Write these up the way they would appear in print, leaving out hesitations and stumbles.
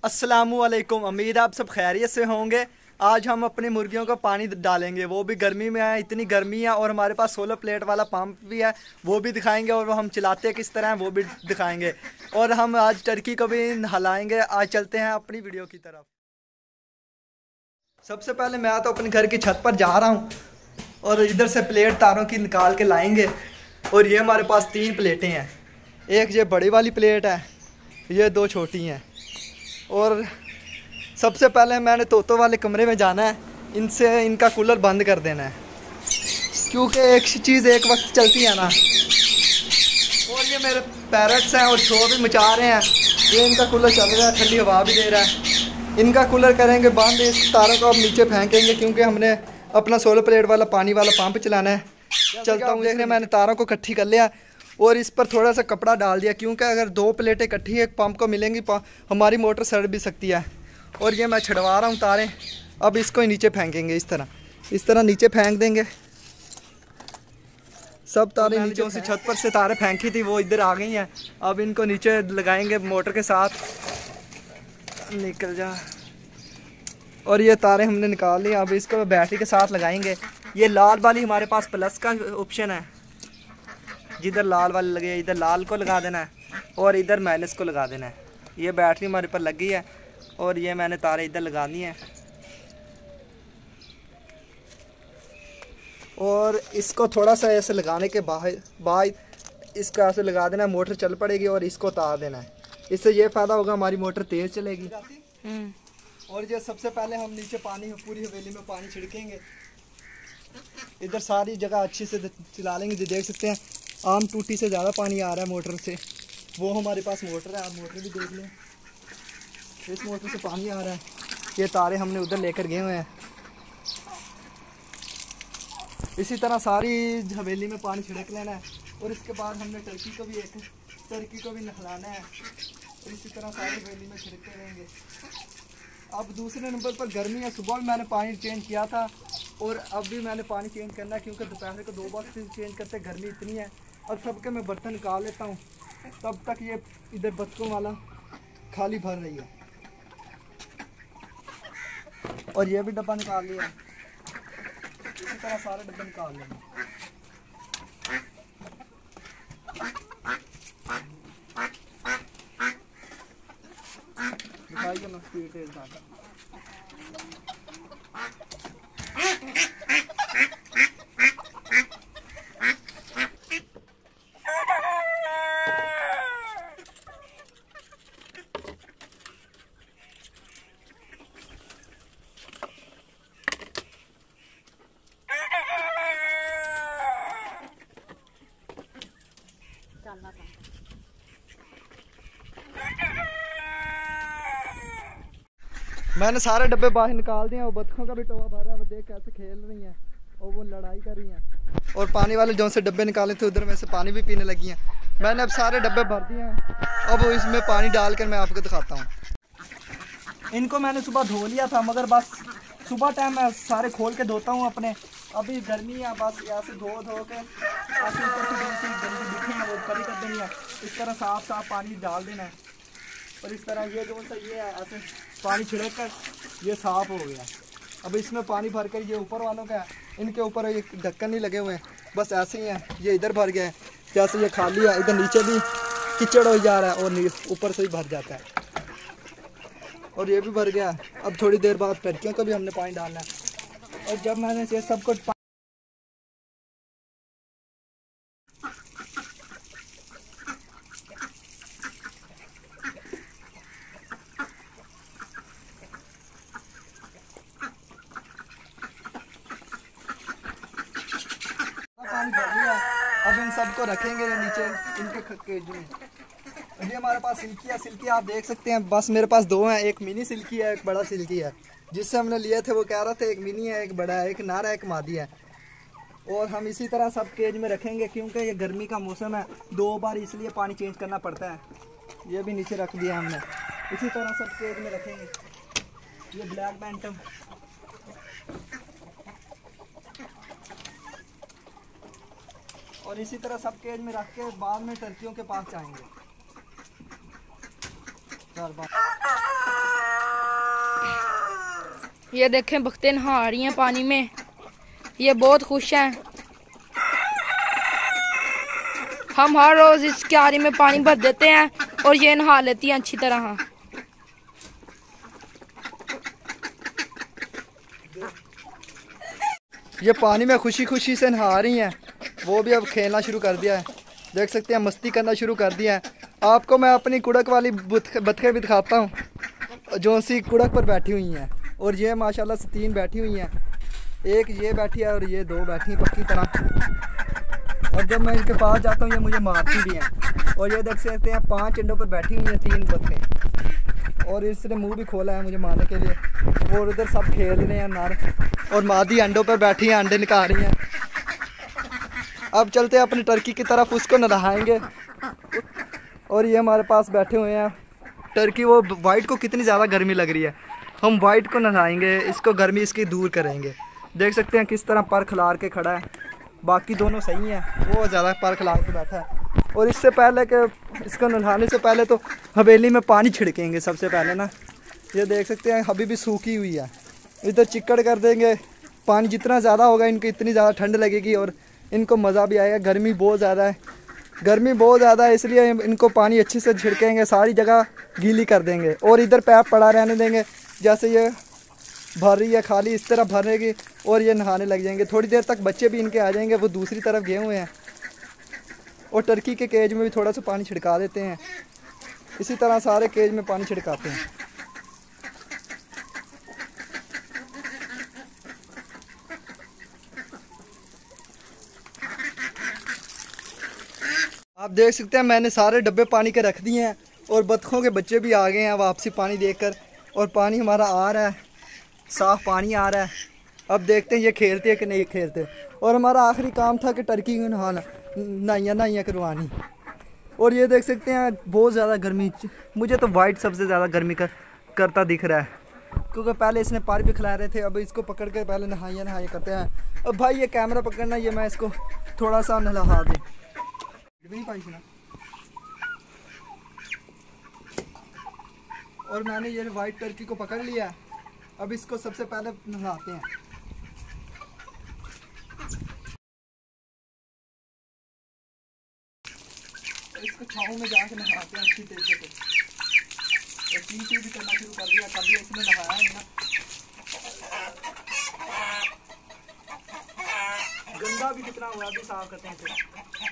अस्सलामुअलैकुम। उम्मीद आप सब खैरियत से होंगे। आज हम अपनी मुर्गियों को पानी डालेंगे, वो भी गर्मी में है। इतनी गर्मी है और हमारे पास सोलर प्लेट वाला पंप भी है, वो भी दिखाएंगे। और हम चलाते किस तरह हैं वो भी दिखाएंगे। और हम आज टर्की को भी नहलाएंगे। आज चलते हैं अपनी वीडियो की तरफ। सबसे पहले मैं तो अपने घर की छत पर जा रहा हूँ और इधर से प्लेट तारों की निकाल के लाएंगे। और ये हमारे पास 3 प्लेटें हैं। एक ये बड़ी वाली प्लेट है, ये 2 छोटी हैं। और सबसे पहले मैंने तोतों वाले कमरे में जाना है, इनसे इनका कूलर बंद कर देना है, क्योंकि एक चीज़ एक वक्त चलती है ना। और ये मेरे पैरट्स हैं और शोर भी मचा रहे हैं। ये इनका कूलर चल रहा है, ठंडी हवा भी दे रहा है। इनका कूलर करेंगे बंद, इस तारों को अब नीचे फेंकेंगे, क्योंकि हमने अपना सोलर प्लेट वाला पानी वाला पंप चलाना है। चलता हूँ देखने। मैंने तारों को इकट्ठी कर लिया और इस पर थोड़ा सा कपड़ा डाल दिया, क्योंकि अगर 2 प्लेटें इकट्ठी एक पंप को मिलेंगी हमारी मोटर सड़ भी सकती है। और ये मैं छिड़वा रहा हूँ तारें। अब इसको ही नीचे फेंकेंगे, इस तरह नीचे फेंक देंगे। सब तारें नीचे से छत पर से तारें फेंकी थी वो इधर आ गई हैं। अब इनको नीचे लगाएंगे मोटर के साथ। निकल जा। और ये तारें हमने निकाल ली। अब इसको बैटरी के साथ लगाएंगे। ये लाल वाली हमारे पास प्लस का ऑप्शन है, जिधर लाल वाली लगे इधर लाल को लगा देना है और इधर माइनस को लगा देना है। ये बैटरी हमारे पर लगी है और ये मैंने तारें इधर लगानी है। और इसको थोड़ा सा ऐसे लगाने के बाद इसको ऐसे लगा देना है, मोटर चल पड़ेगी और इसको उतार देना है। इससे ये फ़ायदा होगा, हमारी मोटर तेज़ चलेगी। और ये सबसे पहले हम नीचे पानी पूरी हवेली में पानी छिड़केंगे। इधर सारी जगह अच्छी से चला लेंगे। जो देख सकते हैं आम टूटी से ज़्यादा पानी आ रहा है मोटर से। वो हमारे पास मोटर है, आप मोटर भी देख लें। इस मोटर से पानी आ रहा है। ये तारे हमने उधर लेकर गए हुए हैं। इसी तरह सारी हवेली में पानी छिड़क लेना है। और इसके बाद हमने टर्की को भी नहलाना है। और इसी तरह सारी हवेली में छिड़कते रहेंगे। अब दूसरे नंबर पर गर्मी है। सुबह भी मैंने पानी चेंज किया था और अब भी मैंने पानी चेंज करना है, क्योंकि दोपहर को 2 बार चेंज करते गर्मी इतनी है। अब सबके मैं बर्तन निकाल लेता हूँ, तब तक ये इधर बच्चों वाला खाली भर रही है। और ये भी डब्बा निकाल लिया। इसी तरह सारे डब्बे निकाल लेंगे। दिखाइए ना स्पीड तेज ज़्यादा। मैंने सारे डब्बे बाहर निकाल दिए। और बतखों का भी टोवा भरा है, वो देख कैसे खेल रही हैं और वो लड़ाई कर रही हैं। और पानी वाले जो से डब्बे निकाले थे उधर में से पानी भी पीने लगी हैं। मैंने अब सारे डब्बे भर दिए हैं। अब इसमें पानी डालकर मैं आपको दिखाता हूँ। इनको मैंने सुबह धो लिया था, मगर बस सुबह टाइम मैं सारे खोल के धोता हूँ अपने। अभी गर्मी है, बस ऐसे धो के ऐसे ऊपर से जो सी गंदी दिखे हैं वो ऊपर ही कर देनी है। इस तरह साफ पानी डाल देना है। और इस तरह ये जो सा ये है ऐसे पानी छिड़क कर ये साफ़ हो गया। अब इसमें पानी भर कर ये ऊपर वालों का है, इनके ऊपर ये ढक्कन नहीं लगे हुए हैं, बस ऐसे ही हैं। ये इधर भर गया है, जैसे ये खाली है। इधर नीचे भी कीचड़ हो जा रहा है और ऊपर से ही भर जाता है। और ये भी भर गया। अब थोड़ी देर बाद टर्कियों को भी हमने पानी डालना है। और जब मैंने ये सब कुछ पानी भर लिया, अब इन सबको रखेंगे नीचे इनके केज में। अभी हमारे पास सिल्की आप देख सकते हैं। बस मेरे पास 2 हैं, एक मिनी सिल्की है, एक बड़ा सिल्की है। जिससे हमने लिए थे वो कह रहा था एक मिनी है, एक बड़ा है, एक नारा है, एक मादी है। और हम इसी तरह सब केज में रखेंगे, क्योंकि ये गर्मी का मौसम है, 2 बार इसलिए पानी चेंज करना पड़ता है। ये भी नीचे रख दिया हमने। इसी तरह सब केज में रखेंगे। ये ब्लैक बैंटम और इसी तरह सब केज में रख के बाद में टर्कियों के पास जाएंगे। ये देखें बख्ते नहा रही हैं पानी में, ये बहुत खुश हैं। हम हर रोज इस क्यारी में पानी भर देते हैं और ये नहा लेती हैं अच्छी तरह। ये पानी में खुशी खुशी से नहा रही हैं, वो भी अब खेलना शुरू कर दिया है। देख सकते हैं मस्ती करना शुरू कर दिया है। आपको मैं अपनी कुड़क वाली बतखें भी दिखाता हूँ जो सी कुड़क पर बैठी हुई हैं। और ये माशाल्लाह से 3 बैठी हुई हैं, एक ये बैठी है और ये 2 बैठी हैं पक्की तरह। और जब मैं इनके पास जाता हूँ ये मुझे मारती भी हैं। और ये देख सकते हैं 5 अंडों पर बैठी हुई हैं 3 बतखें, और इसने मुंह भी खोला है मुझे मारने के लिए। और उधर सब खेल रहे हैं नर, और मादी अंडों पर बैठी हैं, अंडे निकाल रही हैं। अब चलते हैं अपनी टर्की की तरफ, उसको नहलाएंगे। और ये हमारे पास बैठे हुए हैं टर्की। वो वाइट को कितनी ज़्यादा गर्मी लग रही है, हम वाइट को नहलाएंगे, इसको गर्मी इसकी दूर करेंगे। देख सकते हैं किस तरह पर खिलार के खड़ा है। बाकी दोनों सही हैं, वो ज़्यादा पर खिलार के बैठा है। और इससे पहले कि इसको नहलाने से पहले तो हवेली में पानी छिड़केंगे सबसे पहले ना। ये देख सकते हैं अभी भी सूखी हुई है, इधर चिक्कड़ कर देंगे। पानी जितना ज़्यादा होगा इनको इतनी ज़्यादा ठंड लगेगी और इनको मज़ा भी आएगा। गर्मी बहुत ज़्यादा है, गर्मी बहुत ज़्यादा है, इसलिए इनको पानी अच्छे से छिड़केंगे, सारी जगह गीली कर देंगे। और इधर पैप पड़ा रहने देंगे, जैसे ये भर रही है खाली इस तरह भरेगी और ये नहाने लग जाएंगे। थोड़ी देर तक बच्चे भी इनके आ जाएंगे, वो दूसरी तरफ गए हुए हैं। और टर्की के केज में भी थोड़ा सा पानी छिड़का देते हैं, इसी तरह सारे केज में पानी छिड़काते हैं। आप देख सकते हैं मैंने सारे डब्बे पानी के रख दिए हैं और बतखों के बच्चे भी आ गए हैं वापसी पानी देकर। और पानी हमारा आ रहा है, साफ़ पानी आ रहा है। अब देखते हैं ये खेलते हैं कि नहीं खेलते। और हमारा आखिरी काम था कि टर्की को नहाना, नहाइयाँ करवानी। और ये देख सकते हैं बहुत ज़्यादा गर्मी, मुझे तो वाइट सबसे ज़्यादा गर्मी करता दिख रहा है, क्योंकि पहले इसने पार भी खिला रहे थे। अब इसको पकड़ के पहले नहाइयाँ करते हैं। अब भाई ये कैमरा पकड़ना, ये मैं इसको थोड़ा सा नहा दूँ। और मैंने ये वाइट टर्की को पकड़ लिया। अब इसको सबसे पहले नहलाते हैं। इसको छाँव में जाके नहलाते हैं अच्छी तरीके से। और पी भी करना शुरू कर दिया, कभी इसमें नहाया है ना। गंदा भी कितना हुआ अभी साफ करते हैं फिर।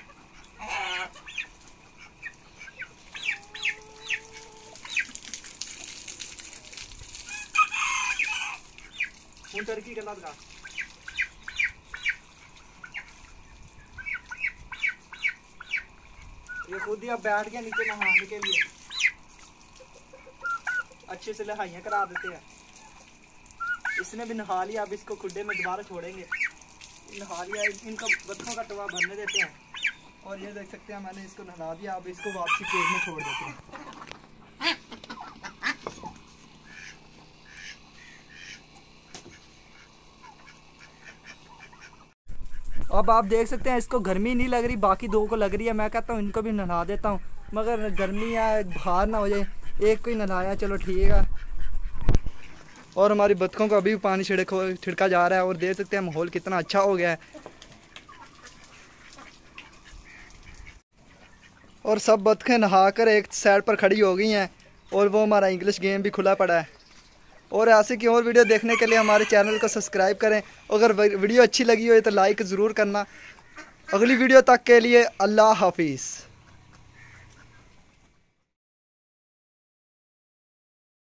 टर्की के लगा ये खुद ही अब बैठ गया नीचे नहाने के लिए, अच्छे से नहाइयाँ करा देते हैं। इसने भी नहा लिया, अब इसको खुड्डे में दोबारा छोड़ेंगे। नहा लिया, इनका बच्चों का टवा भरने देते हैं। और ये देख सकते हैं मैंने इसको नहा दिया, अब इसको वापसी केज में छोड़ देते हैं। अब आप देख सकते हैं इसको गर्मी नहीं लग रही, बाकी 2 को लग रही है। मैं कहता हूँ इनको भी नहा देता हूँ, मगर गर्मी या बाहर ना हो जाए। एक को ही नहाया, चलो ठीक है। और हमारी बतखों को अभी भी पानी छिड़का जा रहा है। और देख सकते हैं माहौल कितना अच्छा हो गया है। और सब बतखें नहाकर एक साइड पर खड़ी हो गई हैं। और वो हमारा इंग्लिश गेम भी खुला पड़ा है। और ऐसे की और वीडियो देखने के लिए हमारे चैनल को सब्सक्राइब करें। अगर वीडियो अच्छी लगी हो तो लाइक ज़रूर करना। अगली वीडियो तक के लिए अल्लाह हाफिज़।